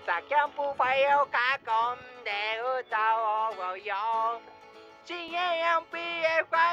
さキャンプファイヤーを囲んで歌おうよ。CAMPFI